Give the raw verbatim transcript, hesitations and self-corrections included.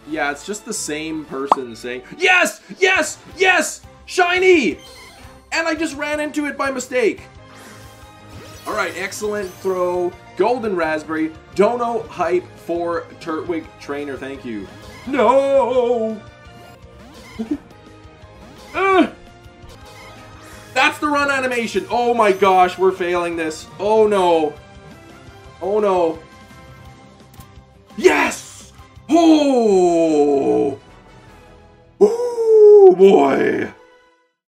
Yeah, it's just the same person saying, yes, yes, yes, shiny! And I just ran into it by mistake. All right, excellent throw. Golden Raspberry. Dono hype for Turtwig Trainer. Thank you. No! uh, that's the run animation. Oh my gosh, we're failing this. Oh no. Oh no. Yes! Oh! Oh boy!